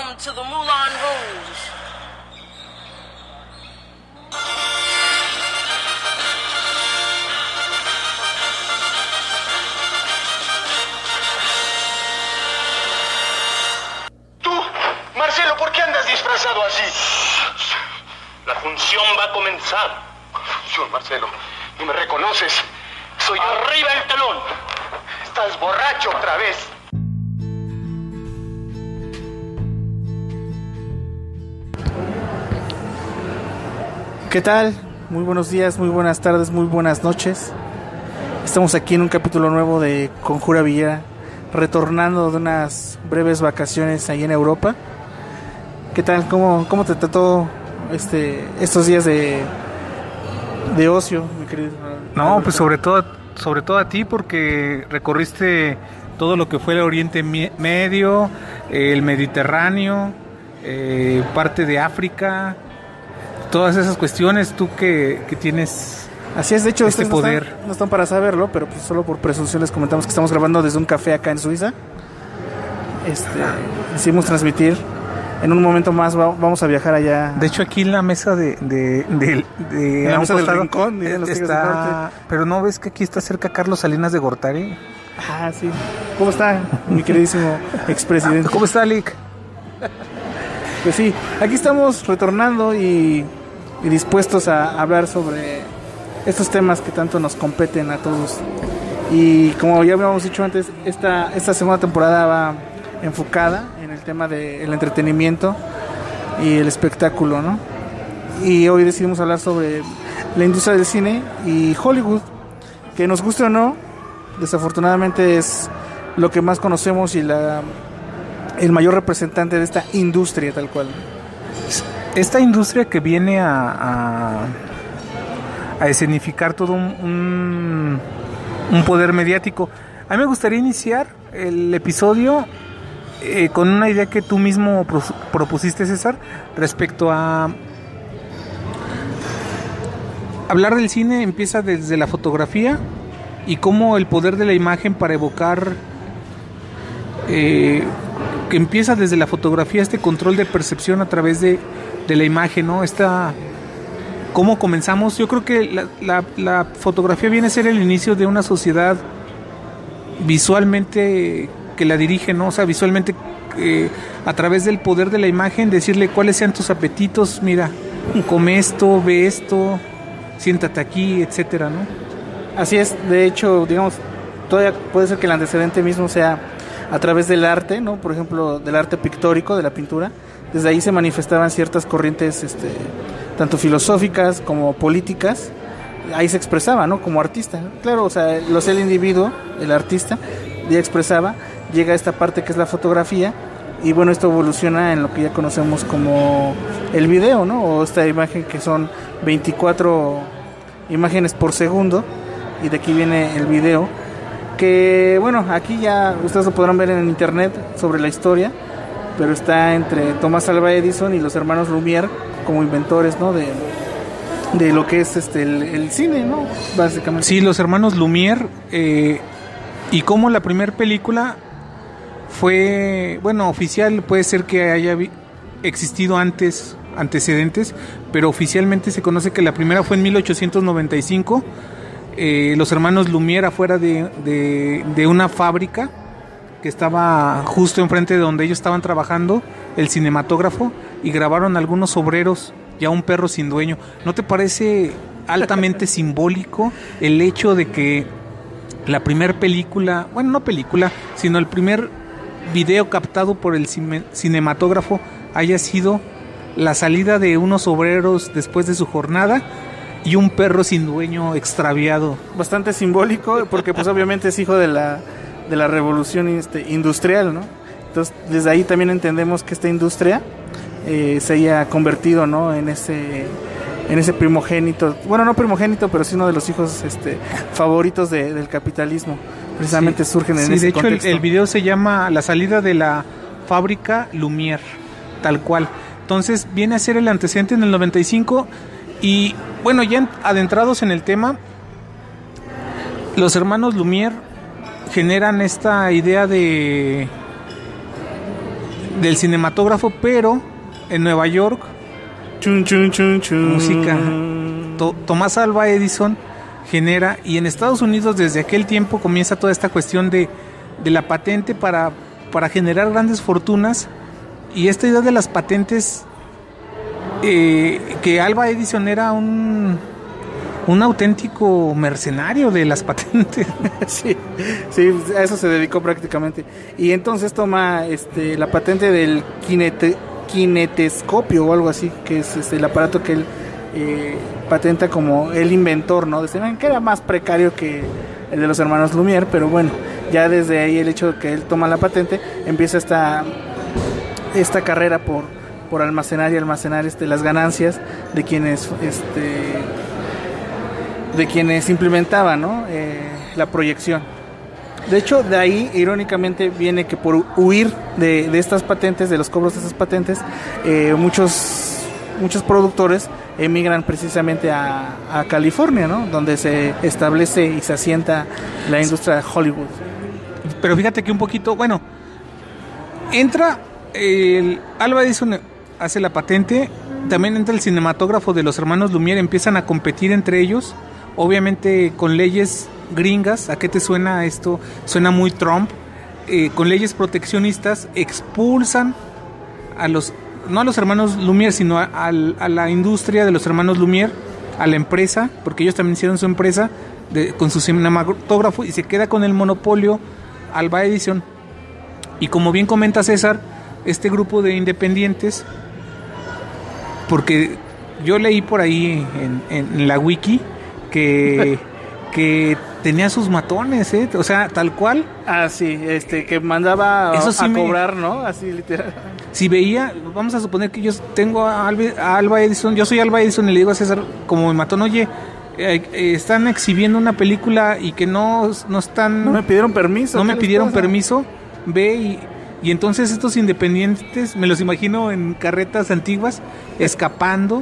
Welcome to the Moulin Rouge. Tú, Marcelo, ¿por qué andas disfrazado así? La función va a comenzar. Función, Marcelo. ¿No me reconoces? Soy ¡Arriba el telón! Estás borracho otra vez. ¿Qué tal? Muy buenos días, muy buenas tardes, muy buenas noches. Estamos aquí en un capítulo nuevo de Conjura Villera, retornando de unas breves vacaciones ahí en Europa. ¿Qué tal? ¿Cómo te trató estos días de ocio, mi querido? No, pues sobre todo a ti, porque recorriste todo lo que fue el Oriente Medio, el Mediterráneo, parte de África, todas esas cuestiones, tú que tienes. Así es, de hecho, este ustedes poder. No están para saberlo, pero pues solo por presunción les comentamos que estamos grabando desde un café acá en Suiza. Decidimos transmitir. En un momento más vamos a viajar allá. De hecho, aquí en la mesa de en la mesa del rincón, miren los Tigres del Norte. Pero no ves que aquí está cerca Carlos Salinas de Gortari. Ah, sí. ¿Cómo está, mi queridísimo expresidente? ¿Cómo está, Lick? Pues sí, aquí estamos retornando y dispuestos a hablar sobre estos temas que tanto nos competen a todos. Y como ya habíamos dicho antes, esta segunda temporada va enfocada en el tema del entretenimiento y el espectáculo, ¿no? Y hoy decidimos hablar sobre la industria del cine y Hollywood, que nos guste o no, desafortunadamente es lo que más conocemos y el mayor representante de esta industria tal cual. Esta industria que viene a escenificar todo un poder mediático. A mí me gustaría iniciar el episodio con una idea que tú mismo propusiste, César, respecto a hablar del cine. Empieza desde la fotografía y cómo el poder de la imagen para evocar, que empieza desde la fotografía, este control de percepción a través de la imagen, ¿no? ¿Cómo comenzamos? Yo creo que la fotografía viene a ser el inicio de una sociedad visualmente que la dirige, ¿no? O sea, visualmente a través del poder de la imagen, decirle cuáles sean tus apetitos, mira, come esto, ve esto, siéntate aquí, etcétera, ¿no? Así es, de hecho, digamos, todavía puede ser que el antecedente mismo sea a través del arte, ¿no? Por ejemplo, del arte pictórico, de la pintura. Desde ahí se manifestaban ciertas corrientes, tanto filosóficas como políticas. Ahí se expresaba, ¿no? Como artista. Claro, o sea, el individuo, el artista, ya expresaba. Llega a esta parte que es la fotografía. Y bueno, esto evoluciona en lo que ya conocemos como el video, ¿no? O esta imagen que son 24 imágenes por segundo. Y de aquí viene el video. Que bueno, aquí ya ustedes lo podrán ver en internet sobre la historia. Pero está entre Thomas Alva Edison y los hermanos Lumière como inventores, ¿no? De lo que es el cine, ¿no? Básicamente. Sí, los hermanos Lumière, y como la primera película fue, bueno, oficial, puede ser que haya existido antecedentes, pero oficialmente se conoce que la primera fue en 1895. Los hermanos Lumière afuera de una fábrica que estaba justo enfrente de donde ellos estaban trabajando, el cinematógrafo, y grabaron algunos obreros y a un perro sin dueño. ¿No te parece altamente simbólico el hecho de que la primera película, bueno, no película, sino el primer video captado por el cinematógrafo haya sido la salida de unos obreros después de su jornada y un perro sin dueño extraviado? Bastante simbólico, porque pues obviamente es hijo de la revolución industrial, ¿no? Entonces desde ahí también entendemos que esta industria se haya convertido, ¿no? en ese primogénito, bueno, no primogénito, pero sí uno de los hijos favoritos del capitalismo. Precisamente sí, surgen en ese contexto. De hecho el video se llama La salida de la fábrica Lumière, tal cual. Entonces viene a ser el antecedente en el 95 y bueno, ya adentrados en el tema, los hermanos Lumière generan esta idea de del cinematógrafo, pero en Nueva York, Chun, chun, chun, chun. música. Tomás Alva Edison genera, y en Estados Unidos desde aquel tiempo comienza toda esta cuestión de la patente para generar grandes fortunas, y esta idea de las patentes, que Alva Edison era un auténtico mercenario de las patentes. Sí, a eso se dedicó prácticamente. Y entonces toma la patente del kinetescopio o algo así, que es el aparato que él patenta como el inventor, ¿no? Que era más precario que el de los hermanos Lumière, pero bueno, ya desde ahí el hecho de que él toma la patente, empieza esta carrera por almacenar las ganancias de quienes implementaban, ¿no? La proyección. De hecho, de ahí, irónicamente, viene que por huir de estas patentes, de los cobros de estas patentes, muchos productores emigran precisamente a California, ¿no? Donde se establece y se asienta la industria de Hollywood. Pero fíjate que un poquito, bueno, entra Alva Edison, hace la patente, también entra el cinematógrafo de los hermanos Lumière, empiezan a competir entre ellos, obviamente con leyes gringas. ¿A qué te suena esto? Suena muy Trump. Con leyes proteccionistas expulsan no a los hermanos Lumière, sino a la industria de los hermanos Lumière, a la empresa, porque ellos también hicieron su empresa con su cinematógrafo, y se queda con el monopolio Alva Edison. Y como bien comenta César, este grupo de independientes, porque yo leí por ahí en la wiki que tenía sus matones, o sea, tal cual. Ah, sí, que mandaba eso sí a cobrar, ¿no? Así literal. Si veía, vamos a suponer que yo tengo a Alva Edison, yo soy Alva Edison, y le digo a César como mi matón, oye, están exhibiendo una película y que no están... No me pidieron permiso. No me pidieron permiso, ve y entonces estos independientes, me los imagino en carretas antiguas, escapando,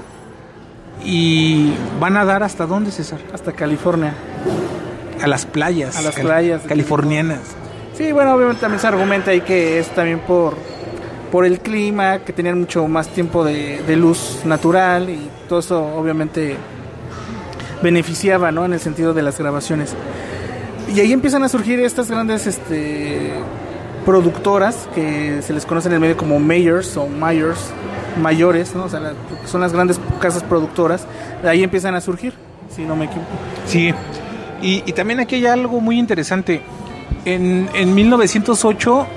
y van a dar ¿hasta dónde, César? Hasta California. A las playas. A las playas californianas. Sí, bueno, obviamente también se argumenta ahí que es también por el clima, que tenían mucho más tiempo de luz natural, y todo eso obviamente beneficiaba, ¿no? En el sentido de las grabaciones. Y ahí empiezan a surgir estas grandes productoras que se les conoce en el medio como mayors, ¿no? O sea, son las grandes casas productoras. De ahí empiezan a surgir, si no me equivoco. Sí, y también aquí hay algo muy interesante. En 1908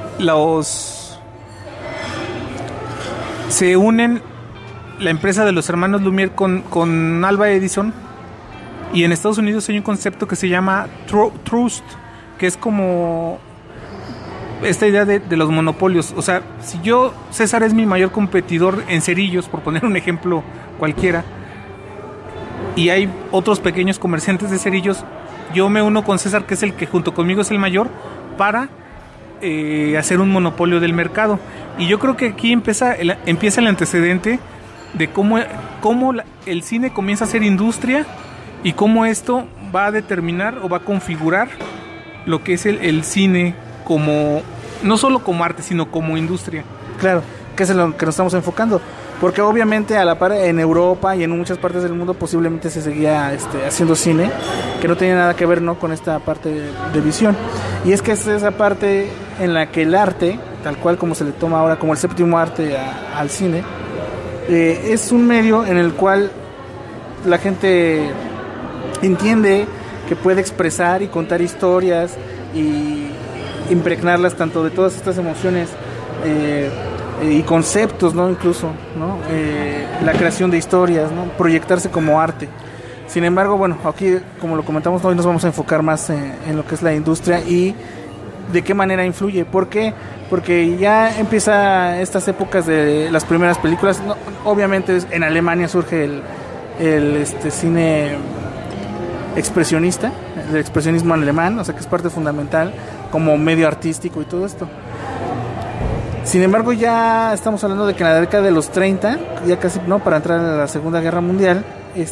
se unen la empresa de los hermanos Lumière con Alva Edison, y en Estados Unidos hay un concepto que se llama trust, que es como esta idea de los monopolios. O sea, si César es mi mayor competidor en cerillos, por poner un ejemplo cualquiera, y hay otros pequeños comerciantes de cerillos, yo me uno con César, que es el que junto conmigo es el mayor, para hacer un monopolio del mercado. Y yo creo que aquí empieza el antecedente de cómo el cine comienza a ser industria, y cómo esto va a determinar o va a configurar lo que es el cine, como no solo como arte, sino como industria. Claro, que es en lo que nos estamos enfocando, porque obviamente a la par en Europa y en muchas partes del mundo posiblemente se seguía haciendo cine que no tenía nada que ver, ¿no?, con esta parte de visión. Y es que es esa parte en la que el arte, tal cual como se le toma ahora como el séptimo arte al cine, es un medio en el cual la gente entiende que puede expresar y contar historias y impregnarlas tanto de todas estas emociones y conceptos, ¿no? Incluso, ¿no? La creación de historias, ¿no? Proyectarse como arte. Sin embargo, bueno, aquí, como lo comentamos, hoy nos vamos a enfocar más en lo que es la industria y de qué manera influye. ¿Por qué? Porque ya empieza estas épocas de las primeras películas. No, obviamente en Alemania surge el cine expresionista, el expresionismo alemán, o sea que es parte fundamental como medio artístico y todo esto. Sin embargo, ya estamos hablando de que en la década de los 30, ya casi no, para entrar a la Segunda Guerra Mundial,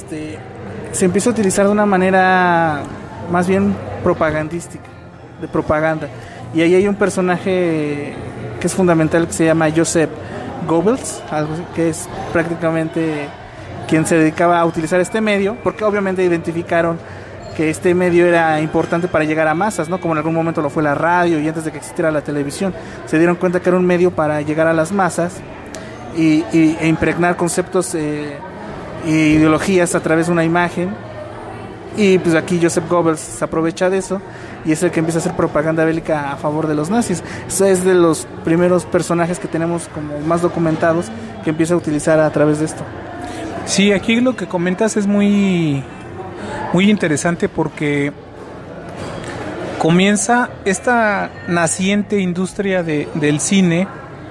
se empieza a utilizar de una manera más bien propagandística, de propaganda. Y ahí hay un personaje que es fundamental, que se llama Joseph Goebbels, algo así, que es prácticamente quien se dedicaba a utilizar este medio, porque obviamente identificaron que este medio era importante para llegar a masas, ¿no? Como en algún momento lo fue la radio y antes de que existiera la televisión, se dieron cuenta que era un medio para llegar a las masas e impregnar conceptos e ideologías a través de una imagen. Y pues aquí Joseph Goebbels se aprovecha de eso y es el que empieza a hacer propaganda bélica a favor de los nazis. Eso es de los primeros personajes que tenemos como más documentados que empieza a utilizar a través de esto. Sí, aquí lo que comentas es muy interesante porque comienza esta naciente industria del cine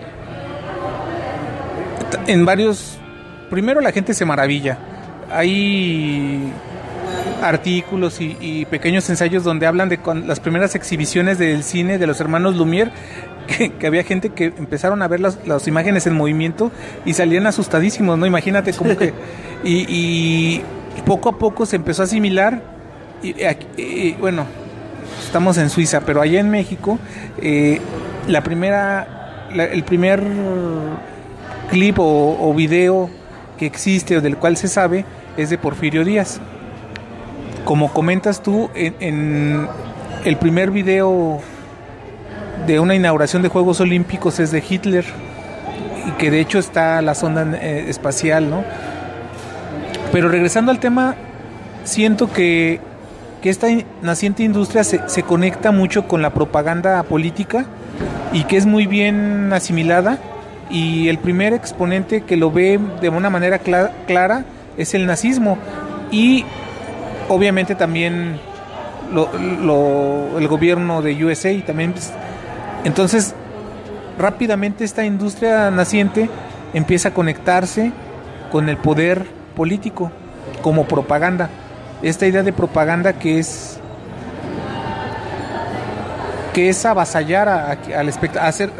en varios. Primero la gente se maravilla. Hay artículos y pequeños ensayos donde hablan de las primeras exhibiciones del cine de los hermanos Lumière, que había gente que empezaron a ver las imágenes en movimiento y salían asustadísimos, ¿no? Imagínate como que y poco a poco se empezó a asimilar y bueno, estamos en Suiza, pero allá en México el primer clip o video que existe o del cual se sabe es de Porfirio Díaz. Como comentas tú, en el primer video de una inauguración de Juegos Olímpicos es de Hitler, y que de hecho está la sonda espacial, ¿no? Pero regresando al tema, siento que esta naciente industria se conecta mucho con la propaganda política y que es muy bien asimilada, y el primer exponente que lo ve de una manera clara es el nazismo, y obviamente también el gobierno de USA también. Entonces rápidamente esta industria naciente empieza a conectarse con el poder político como propaganda. Esta idea de propaganda que es avasallar al espectador, hacer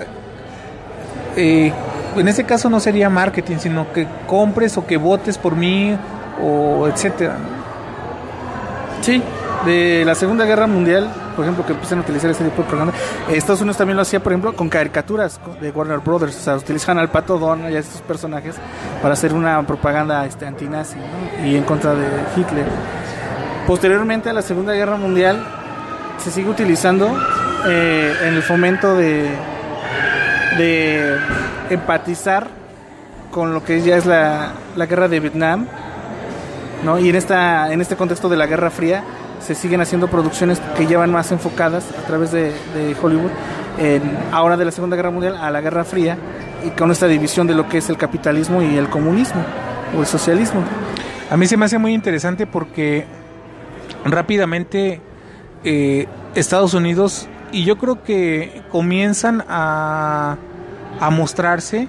en ese caso no sería marketing, sino que compres o que votes por mí o etcétera. Sí, de la Segunda Guerra Mundial, por ejemplo, que empiezan a utilizar este tipo de propaganda. Estados Unidos también lo hacía, por ejemplo, con caricaturas de Warner Brothers. O sea, utilizan al Pato Donald y a estos personajes para hacer una propaganda antinazi, ¿no? Y en contra de Hitler. Posteriormente a la Segunda Guerra Mundial se sigue utilizando en el fomento de empatizar con lo que ya es la guerra de Vietnam, ¿no? Y en este contexto de la Guerra Fría se siguen haciendo producciones que ya van más enfocadas a través de Hollywood ahora de la Segunda Guerra Mundial a la Guerra Fría, y con esta división de lo que es el capitalismo y el comunismo o el socialismo. A mí se me hace muy interesante porque rápidamente Estados Unidos, y yo creo que comienzan a mostrarse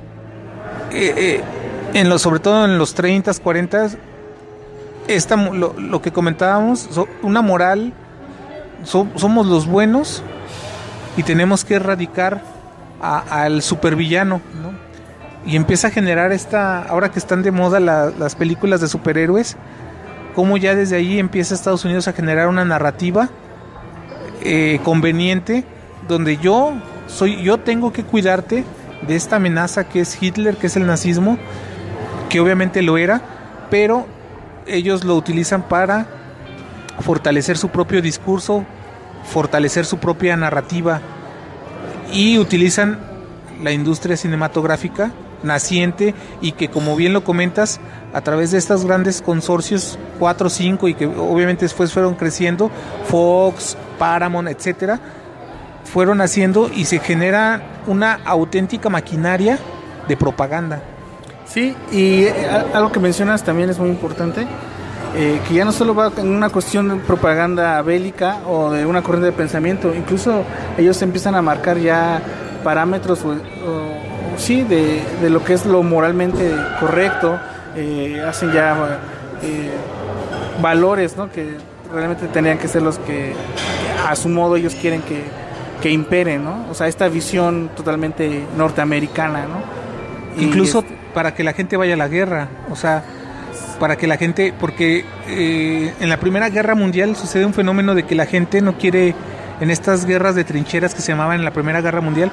sobre todo en los 30s, 40s, lo que comentábamos, una moral, somos los buenos y tenemos que erradicar al supervillano, ¿no? Y empieza a generar ahora que están de moda las películas de superhéroes, cómo ya desde ahí empieza Estados Unidos a generar una narrativa conveniente, donde yo tengo que cuidarte de esta amenaza que es Hitler, que es el nazismo, que obviamente lo era, pero ellos lo utilizan para fortalecer su propio discurso, fortalecer su propia narrativa, y utilizan la industria cinematográfica naciente, y que, como bien lo comentas, a través de estos grandes consorcios 4 o 5, y que obviamente después fueron creciendo, Fox, Paramount, etcétera, fueron haciendo, y se genera una auténtica maquinaria de propaganda. Sí, y algo que mencionas también es muy importante, que ya no solo va en una cuestión de propaganda bélica o de una corriente de pensamiento, incluso ellos empiezan a marcar ya parámetros sí, de lo que es lo moralmente correcto, hacen ya valores, ¿no? Que realmente tendrían que ser los que a su modo ellos quieren que imperen, ¿no? O sea, esta visión totalmente norteamericana, ¿no? Incluso para que la gente vaya a la guerra, o sea, para que la gente, porque en la Primera Guerra Mundial sucede un fenómeno de que la gente no quiere, en estas guerras de trincheras que se llamaban en la Primera Guerra Mundial,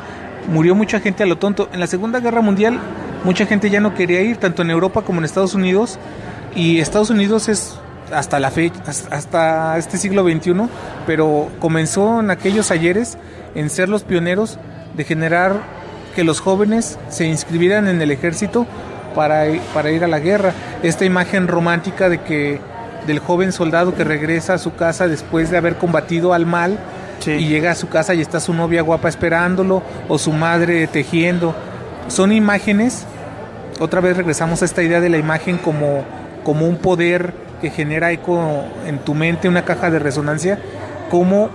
murió mucha gente a lo tonto. En la Segunda Guerra Mundial mucha gente ya no quería ir, tanto en Europa como en Estados Unidos, y Estados Unidos es hasta la fecha, hasta este siglo XXI, pero comenzó en aquellos ayeres en ser los pioneros de generar que los jóvenes se inscribieran en el ejército para ir a la guerra. Esta imagen romántica del joven soldado que regresa a su casa después de haber combatido al mal, sí, y llega a su casa y está su novia guapa esperándolo, o su madre tejiendo. Son imágenes, otra vez regresamos a esta idea de la imagen como un poder que genera eco en tu mente, una caja de resonancia, como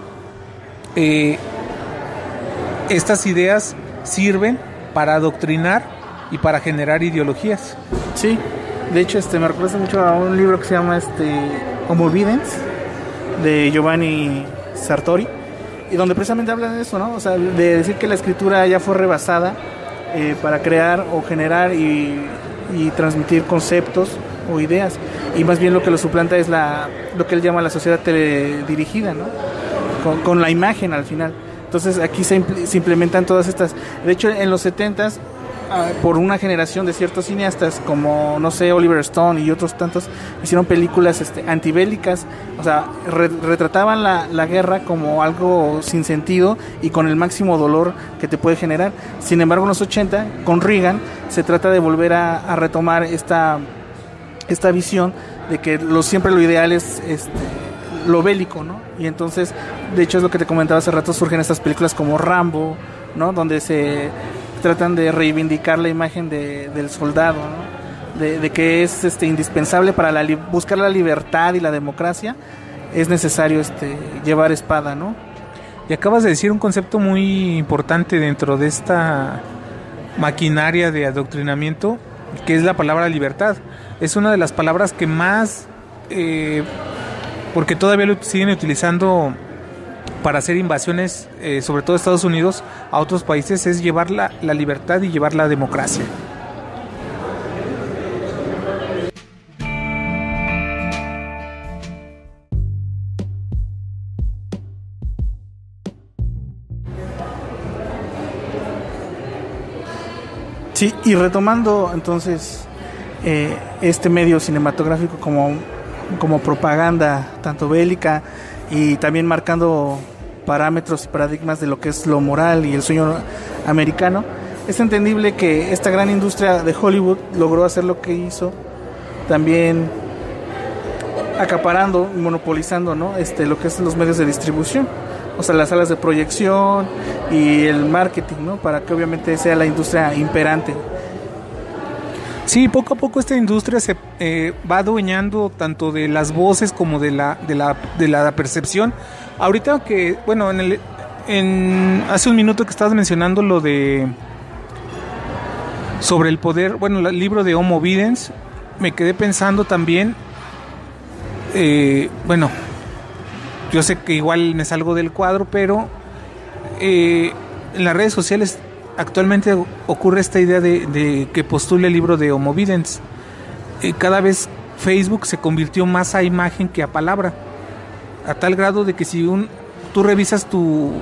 estas ideas sirven para adoctrinar y para generar ideologías. Sí, de hecho me recuerda mucho a un libro que se llama Homo Videns, de Giovanni Sartori, y donde precisamente habla de eso, ¿no? O sea, de decir que la escritura ya fue rebasada para crear o generar y transmitir conceptos o ideas, y más bien lo que lo suplanta es lo que él llama la sociedad teledirigida, ¿no? Con la imagen al final. Entonces aquí se implementan todas estas. De hecho, en los 70s, por una generación de ciertos cineastas como, no sé, Oliver Stone y otros tantos, hicieron películas antibélicas. O sea, retrataban la guerra como algo sin sentido y con el máximo dolor que te puede generar. Sin embargo, en los 80, con Reagan, se trata de volver a retomar esta visión de que siempre lo ideal es lo bélico, ¿no? Y entonces, de hecho, es lo que te comentaba hace rato, surgen estas películas como Rambo, ¿no? Donde se tratan de reivindicar la imagen del soldado, ¿no? De que es indispensable para buscar la libertad y la democracia, es necesario llevar espada, ¿no? Y acabas de decir un concepto muy importante dentro de esta maquinaria de adoctrinamiento, que es la palabra libertad. Es una de las palabras que más, porque todavía lo siguen utilizando para hacer invasiones, sobre todo Estados Unidos, a otros países, es llevar la libertad y llevar la democracia. Sí, y retomando entonces este medio cinematográfico como propaganda tanto bélica, y también marcando parámetros y paradigmas de lo que es lo moral y el sueño americano, es entendible que esta gran industria de Hollywood logró hacer lo que hizo, también acaparando y monopolizando, ¿no? Lo que es los medios de distribución, o sea, las salas de proyección y el marketing, ¿no? Para que obviamente sea la industria imperante. Sí, poco a poco esta industria se va adueñando tanto de las voces como de la percepción. Ahorita que, bueno, hace un minuto que estabas mencionando lo de sobre el poder, bueno, el libro de Homo Videns, me quedé pensando también, bueno, yo sé que igual me salgo del cuadro, pero en las redes sociales actualmente ocurre esta idea de que postule el libro de Homo Videns. Cada vez Facebook se convirtió más a imagen que a palabra, a tal grado de que si tú revisas tu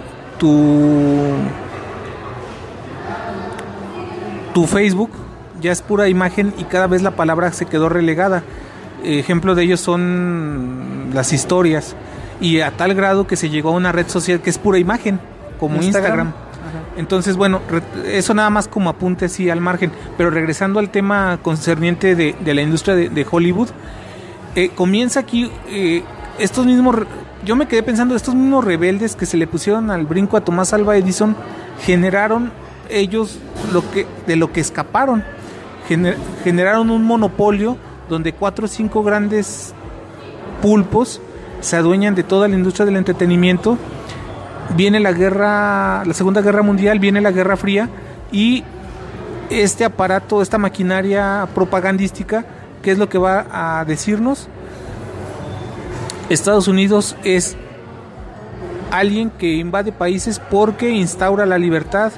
Facebook, ya es pura imagen y cada vez la palabra se quedó relegada. Ejemplo de ello son las historias, y a tal grado que se llegó a una red social que es pura imagen, como Instagram. Entonces, bueno, eso nada más como apunte así al margen, pero regresando al tema concerniente de la industria de Hollywood, comienza aquí estos mismos, yo me quedé pensando, estos mismos rebeldes que se le pusieron al brinco a Tomás Alva Edison, generaron ellos de lo que escaparon, generaron un monopolio donde 4 o 5 grandes pulpos se adueñan de toda la industria del entretenimiento. Viene la Segunda Guerra Mundial, viene la Guerra Fría, y este aparato, esta maquinaria propagandística, ¿qué es lo que va a decirnos? Estados Unidos es alguien que invade países porque instaura la libertad.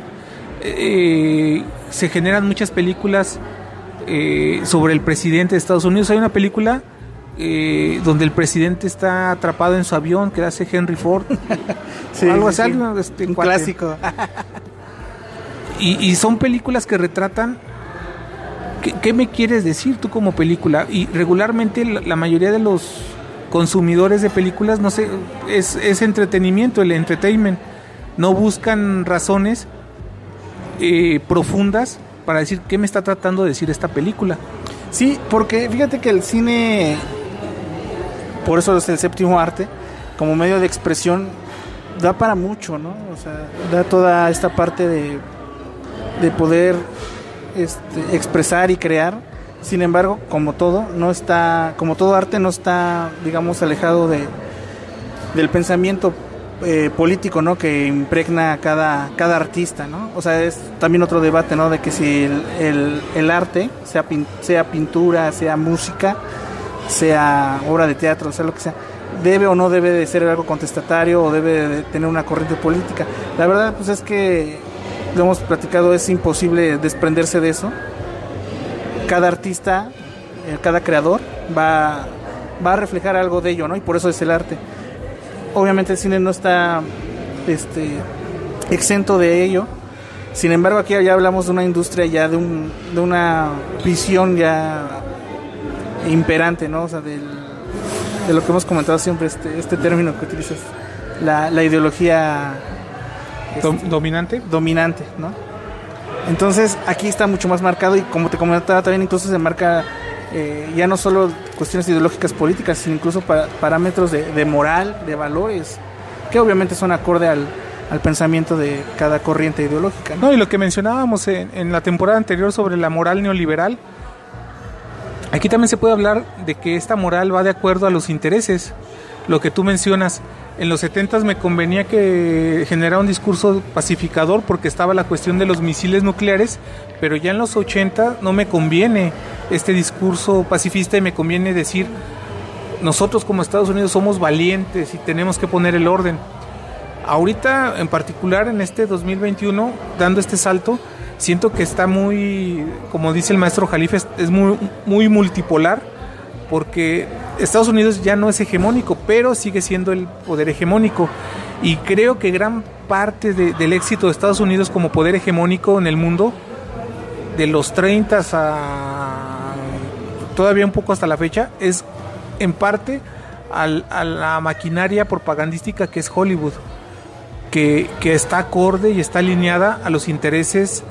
Se generan muchas películas sobre el presidente de Estados Unidos. Hay una película donde el presidente está atrapado en su avión, que hace Henry Ford. Sí, algo sí, así, sí. Un clásico. Y son películas que retratan ¿qué me quieres decir tú como película? Y regularmente la mayoría de los consumidores de películas, no sé, es entretenimiento, el entertainment. No buscan razones profundas para decir qué me está tratando de decir esta película. Sí, porque fíjate que el cine, por eso es el séptimo arte, como medio de expresión, da para mucho, ¿no? O sea, da toda esta parte de poder expresar y crear. Sin embargo, como todo arte no está, digamos, alejado del pensamiento político, ¿no? Que impregna cada artista, ¿no? O sea, es también otro debate, ¿no? De que si el arte, sea pintura, sea música, sea obra de teatro, sea lo que sea, debe o no debe de ser algo contestatario o debe de tener una corriente política. La verdad, pues es que lo hemos platicado, es imposible desprenderse de eso. Cada artista, cada creador va a reflejar algo de ello, ¿no? Y por eso es el arte. Obviamente el cine no está exento de ello. Sin embargo, aquí ya hablamos de una industria ya de una visión ya imperante, ¿no? O sea, de lo que hemos comentado siempre, este término que utilizas, la ideología dominante, ¿no? Entonces aquí está mucho más marcado, y como te comentaba también, incluso se marca ya no solo cuestiones ideológicas políticas, sino incluso parámetros de moral, de valores, que obviamente son acorde al pensamiento de cada corriente ideológica, ¿no? No, y lo que mencionábamos en la temporada anterior sobre la moral neoliberal, aquí también se puede hablar de que esta moral va de acuerdo a los intereses. Lo que tú mencionas, en los 70s me convenía que generara un discurso pacificador porque estaba la cuestión de los misiles nucleares, pero ya en los 80 no me conviene este discurso pacifista y me conviene decir, nosotros como Estados Unidos somos valientes y tenemos que poner el orden. Ahorita, en particular en este 2021, dando este salto, siento que está muy, como dice el maestro Jalife, es muy, muy multipolar, porque Estados Unidos ya no es hegemónico, pero sigue siendo el poder hegemónico. Y creo que gran parte del éxito de Estados Unidos como poder hegemónico en el mundo, de los 30 a todavía un poco hasta la fecha, es en parte a la maquinaria propagandística que es Hollywood, que está acorde y está alineada a los intereses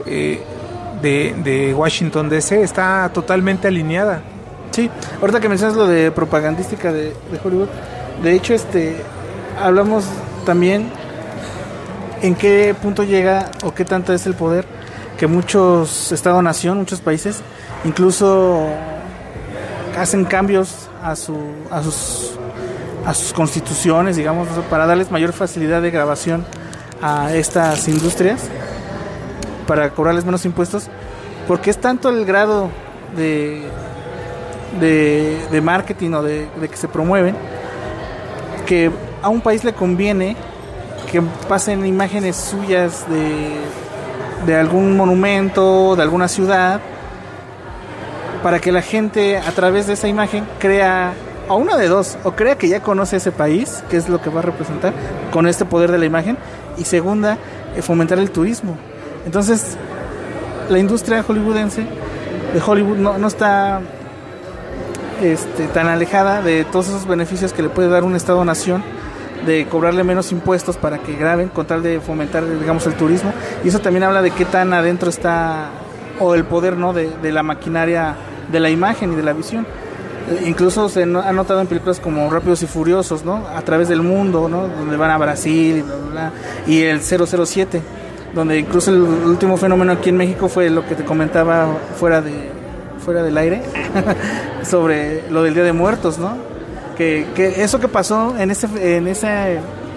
de Washington DC, está totalmente alineada. Sí, ahorita que mencionas lo de propagandística de Hollywood, de hecho hablamos también en qué punto llega o qué tanto es el poder que muchos Estado-nación, muchos países, incluso hacen cambios a sus constituciones, digamos, para darles mayor facilidad de grabación a estas industrias, para cobrarles menos impuestos, porque es tanto el grado de marketing o de que se promueven, que a un país le conviene que pasen imágenes suyas de algún monumento, de alguna ciudad, para que la gente a través de esa imagen crea, o una de dos, o crea que ya conoce ese país, que es lo que va a representar con este poder de la imagen, y segunda, fomentar el turismo. Entonces la industria hollywoodense de Hollywood no está tan alejada de todos esos beneficios que le puede dar un Estado-nación, de cobrarle menos impuestos para que graben, con tal de fomentar, digamos, el turismo. Y eso también habla de qué tan adentro está, o el poder, ¿no?, de la maquinaria de la imagen y de la visión. Incluso se ha notado en películas como Rápidos y Furiosos, ¿no?, a través del mundo, ¿no?, donde van a Brasil y bla, bla, bla, y el 007, donde incluso el último fenómeno aquí en México fue lo que te comentaba fuera del aire sobre lo del Día de Muertos, ¿no? Que eso que pasó en ese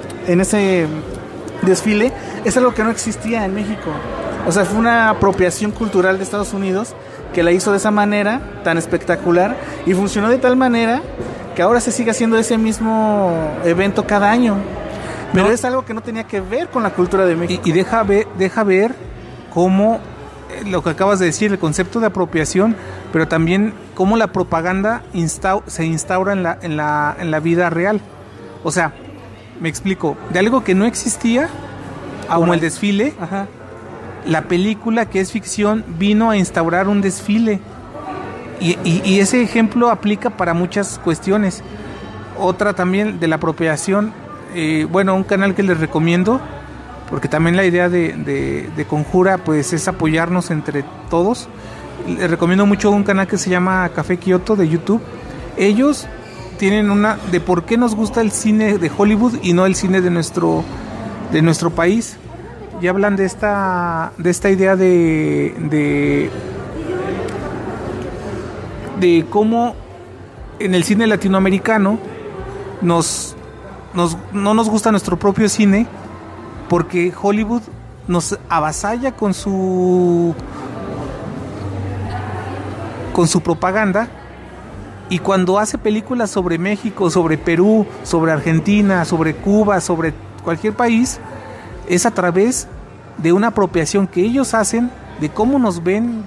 desfile es algo que no existía en México. O sea, fue una apropiación cultural de Estados Unidos que la hizo de esa manera tan espectacular, y funcionó de tal manera que ahora se sigue haciendo ese mismo evento cada año. Pero es algo que no tenía que ver con la cultura de México. Y deja ver cómo lo que acabas de decir, el concepto de apropiación, pero también cómo la propaganda se instaura en la vida real. O sea, me explico, de algo que no existía, como el desfile, ajá, la película que es ficción vino a instaurar un desfile. Y ese ejemplo aplica para muchas cuestiones. Otra también de la apropiación, un canal que les recomiendo, porque también la idea de Conjura pues es apoyarnos entre todos. Les recomiendo mucho un canal que se llama Café Kioto de YouTube. Ellos tienen una de por qué nos gusta el cine de Hollywood y no el cine de nuestro país. Y hablan de esta idea de cómo en el cine latinoamericano no nos gusta nuestro propio cine porque Hollywood nos avasalla con su propaganda, y cuando hace películas sobre México, sobre Perú, sobre Argentina, sobre Cuba, sobre cualquier país, es a través de una apropiación que ellos hacen de cómo nos ven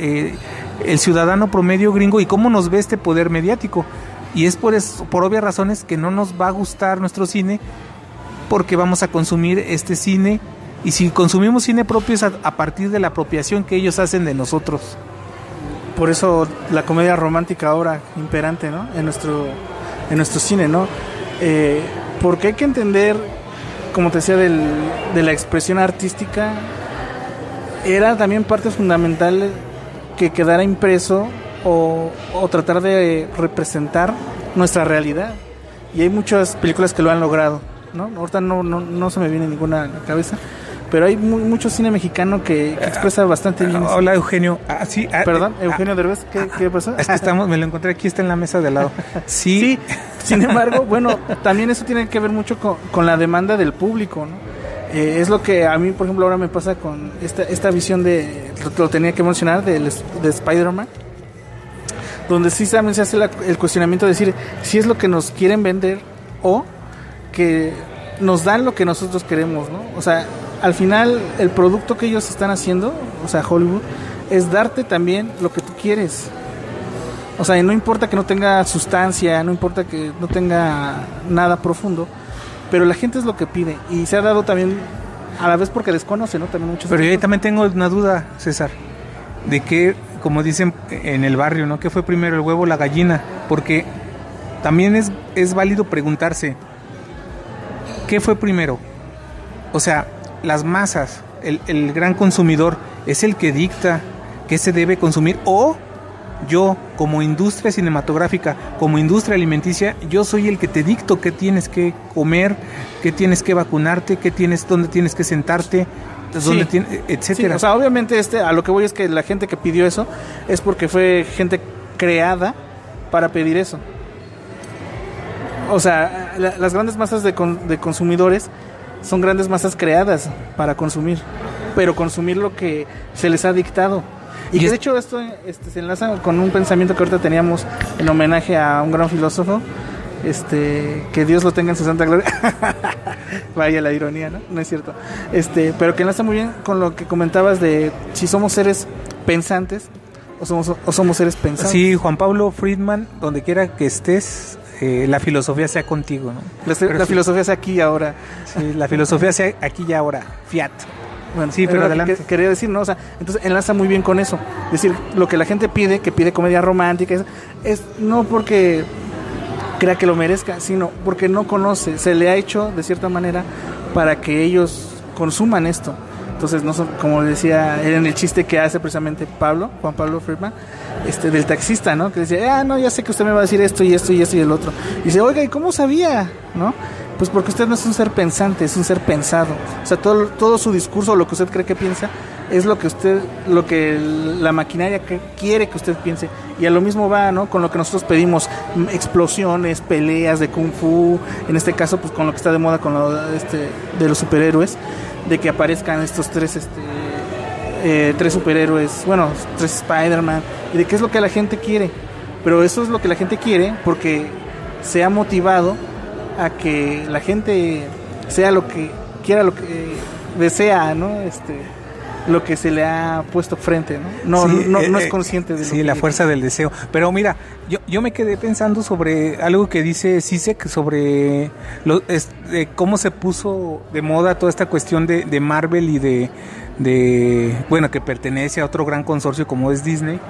el ciudadano promedio gringo y cómo nos ve este poder mediático. Y es por obvias razones que no nos va a gustar nuestro cine, porque vamos a consumir este cine, y si consumimos cine propio es a partir de la apropiación que ellos hacen de nosotros. Por eso la comedia romántica ahora imperante, ¿no? En nuestro cine, ¿no? Porque hay que entender, como te decía, de la expresión artística, era también parte fundamental que quedara impreso o tratar de representar nuestra realidad. Y hay muchas películas que lo han logrado, ¿no? Ahorita no se me viene ninguna a la cabeza, pero hay mucho cine mexicano que expresa bastante bien. Hola, Eugenio. Perdón, Eugenio Derbez, ¿qué pasó? Es que me lo encontré aquí, está en la mesa de al lado. Sí. Sin embargo, también eso tiene que ver mucho con la demanda del público, ¿no? Es lo que a mí, por ejemplo, ahora me pasa con esta visión lo tenía que mencionar, de Spider-Man, donde sí también se hace el cuestionamiento de decir si es lo que nos quieren vender o que nos dan lo que nosotros queremos, ¿no? O sea, al final el producto que ellos están haciendo, o sea, Hollywood, es darte también lo que tú quieres. O sea, y no importa que no tenga sustancia, no importa que no tenga nada profundo, pero la gente es lo que pide, y se ha dado también a la vez porque desconoce, ¿no? También muchos. Pero yo ahí también tengo una duda, César, de que, como dicen en el barrio, ¿no? ¿Qué fue primero, el huevo o la gallina? Porque también es válido preguntarse, ¿qué fue primero? O sea, las masas, el gran consumidor, ¿es el que dicta qué se debe consumir? ¿O yo, como industria cinematográfica, como industria alimenticia, yo soy el que te dicto qué tienes que comer, qué tienes que vacunarte, dónde tienes que sentarte, etcétera? Sí, o sea, obviamente a lo que voy es que la gente que pidió eso es porque fue gente creada para pedir eso. O sea, las grandes masas de consumidores son grandes masas creadas para consumir, pero consumir lo que se les ha dictado. Y que de hecho esto se enlaza con un pensamiento que ahorita teníamos en homenaje a un gran filósofo, que Dios lo tenga en su santa gloria. Vaya la ironía, ¿no? No es cierto. Pero que enlaza muy bien con lo que comentabas de si somos seres pensantes o somos seres pensantes. Sí, Juan Pablo Friedman, donde quiera que estés, la filosofía sea contigo, ¿no? La filosofía sea aquí y ahora. Sí, la filosofía sea aquí y ahora. Fiat. Bueno, sí, pero adelante. Quería decir, ¿no? O sea, entonces enlaza muy bien con eso. Es decir, lo que la gente pide, que pide comedia romántica, es no porque crea que lo merezca, sino porque no conoce. Se le ha hecho de cierta manera para que ellos consuman esto. Entonces, no son, como decía en el chiste que hace precisamente Juan Pablo Friedman, del taxista, ¿no? Que decía, no, ya sé que usted me va a decir esto y esto y esto y el otro. Y dice, oiga, ¿y cómo sabía? ¿No? Pues porque usted no es un ser pensante, es un ser pensado. O sea, todo su discurso, lo que usted cree que piensa, es lo que la maquinaria quiere que usted piense. Y a lo mismo va, ¿no? Con lo que nosotros pedimos, explosiones, peleas de kung fu, en este caso, pues con lo que está de moda con lo de los superhéroes, de que aparezcan estos tres superhéroes, bueno, 3 Spider-Man, y de qué es lo que la gente quiere. Pero eso es lo que la gente quiere porque se ha motivado a que la gente sea lo que quiera, lo que desea, ¿no? Lo que se le ha puesto frente, ¿no? No es consciente de lo sí, la fuerza del deseo. Pero mira, yo me quedé pensando sobre algo que dice Zizek sobre cómo se puso de moda toda esta cuestión de Marvel y de bueno, que pertenece a otro gran consorcio como es Disney,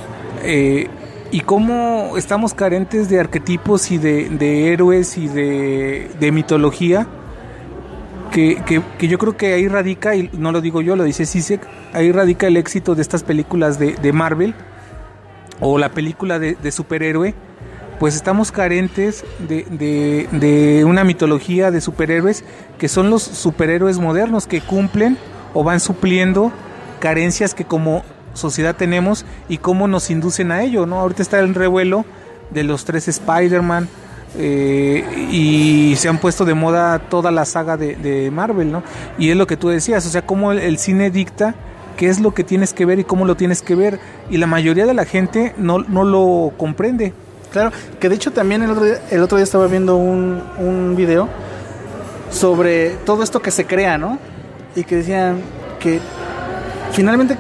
y cómo estamos carentes de arquetipos y de héroes y de mitología, que yo creo que ahí radica, y no lo digo yo, lo dice Zizek, ahí radica el éxito de estas películas de Marvel, o la película de superhéroe. Pues estamos carentes de una mitología de superhéroes, que son los superhéroes modernos, que cumplen o van supliendo carencias que como sociedad tenemos y cómo nos inducen a ello, ¿no? Ahorita está el revuelo de los 3 Spider-Man, y se han puesto de moda toda la saga de Marvel, ¿no? Y es lo que tú decías, o sea, cómo el cine dicta qué es lo que tienes que ver y cómo lo tienes que ver, y la mayoría de la gente no lo comprende. Claro, que de hecho también el otro día estaba viendo un video sobre todo esto que se crea, ¿no? Y que decían que finalmente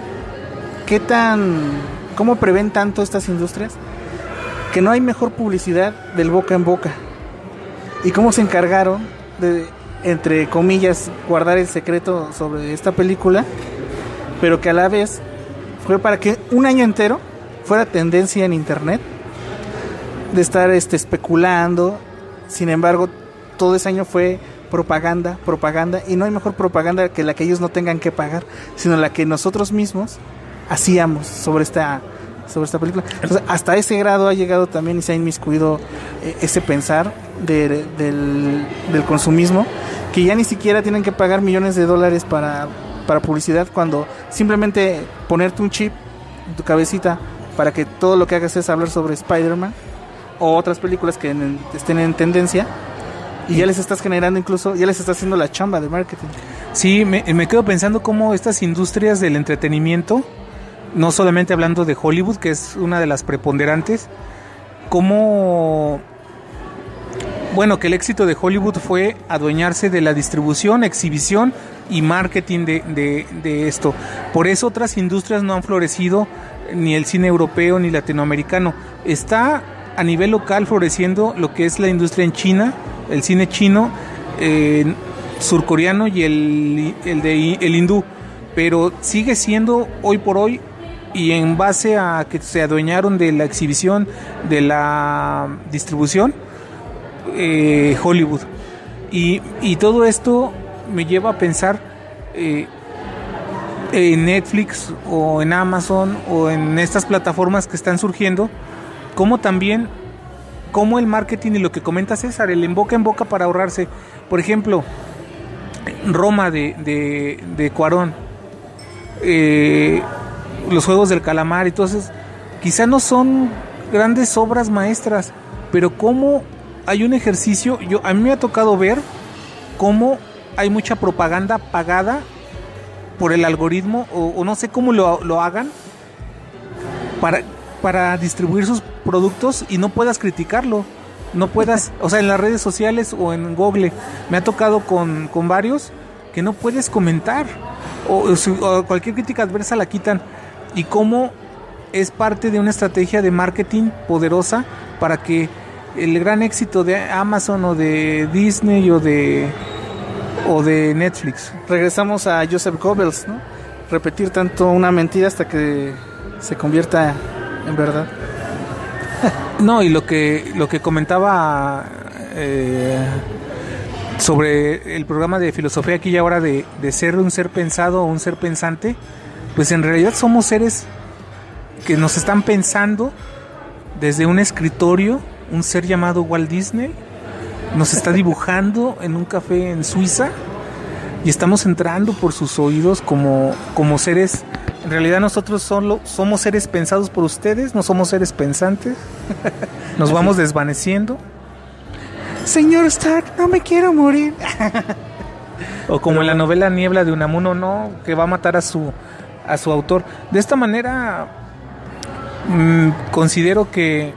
cómo prevén tanto estas industrias, que no hay mejor publicidad del boca en boca, y cómo se encargaron de, entre comillas, guardar el secreto sobre esta película, pero que a la vez fue para que un año entero fuera tendencia en internet, de estar especulando. Sin embargo, todo ese año fue propaganda, y no hay mejor propaganda que la que ellos no tengan que pagar, sino la que nosotros mismos hacíamos sobre esta película. Entonces, hasta ese grado ha llegado también, y se ha inmiscuido ese pensar del consumismo, que ya ni siquiera tienen que pagar millones de dólares para publicidad, cuando simplemente ponerte un chip en tu cabecita para que todo lo que hagas es hablar sobre Spider-Man o otras películas que estén en tendencia, y ya les estás generando, incluso ya les estás haciendo la chamba de marketing. Sí, me quedo pensando cómo estas industrias del entretenimiento, no solamente hablando de Hollywood, que es una de las preponderantes, cómo, bueno, que el éxito de Hollywood fue adueñarse de la distribución, exhibición y marketing de esto. Por eso otras industrias no han florecido, ni el cine europeo ni latinoamericano. Está a nivel local floreciendo lo que es la industria en China, el cine chino, surcoreano y el hindú, pero sigue siendo hoy por hoy, y en base a que se adueñaron de la exhibición, de la distribución, Hollywood, y todo esto me lleva a pensar en Netflix o en Amazon o en estas plataformas que están surgiendo, como también como el marketing y lo que comenta César, el en boca para ahorrarse. Por ejemplo, Roma de Cuarón, los Juegos del Calamar, entonces quizá no son grandes obras maestras, pero como hay un ejercicio, a mí me ha tocado ver cómo hay mucha propaganda pagada por el algoritmo, o no sé cómo lo hagan para distribuir sus productos y no puedas criticarlo, no puedas, o sea, en las redes sociales o en Google me ha tocado con varios que no puedes comentar, o cualquier crítica adversa la quitan, y cómo es parte de una estrategia de marketing poderosa para que el gran éxito de Amazon o de Disney o de Netflix. Regresamos a Joseph Goebbels, ¿no? Repetir tanto una mentira hasta que se convierta en verdad. No, y lo que comentaba sobre el programa de filosofía aquí y ahora de ser un ser pensado o un ser pensante, pues en realidad somos seres que nos están pensando desde un escritorio. Un ser llamado Walt Disney nos está dibujando en un café en Suiza, y estamos entrando por sus oídos como seres. En realidad nosotros solo somos seres pensados por ustedes, no somos seres pensantes. Nos vamos desvaneciendo. Señor Stark, no me quiero morir. O como en la novela Niebla de Unamuno, no, que va a matar a su autor. De esta manera considero que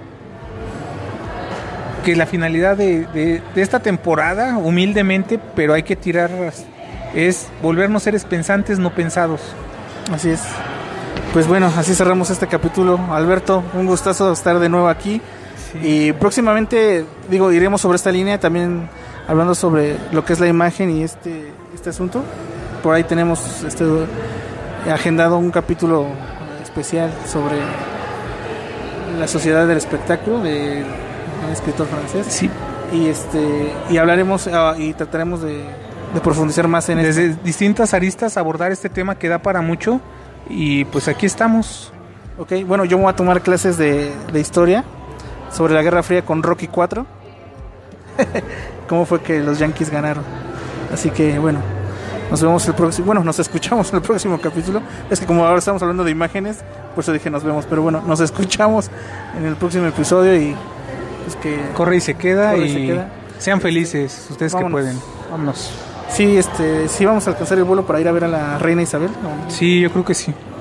la finalidad de esta temporada, humildemente, pero hay que tirar, es volvernos seres pensantes, no pensados. Así es. Pues bueno, así cerramos este capítulo. Alberto, un gustazo estar de nuevo aquí. Sí. Y próximamente, iremos sobre esta línea, también hablando sobre lo que es la imagen y este asunto. por ahí tenemos agendado un capítulo especial sobre la sociedad del espectáculo de un escritor francés. Sí. Y hablaremos y trataremos de profundizar más en desde esto. distintas aristas abordar este tema que da para mucho, y pues aquí estamos. Ok, bueno, yo voy a tomar clases de historia sobre la Guerra Fría con Rocky 4. Cómo fue que los Yankees ganaron. Así que bueno, nos vemos nos escuchamos en el próximo capítulo. Es que como ahora estamos hablando de imágenes, por eso dije nos vemos, pero bueno, nos escuchamos en el próximo episodio y pues que corre y se queda, corre y y se queda. sean felices ustedes. Vámonos. Que pueden. Vámonos. Sí, sí vamos a alcanzar el vuelo para ir a ver a la reina Isabel. ¿No? Sí, yo creo que sí.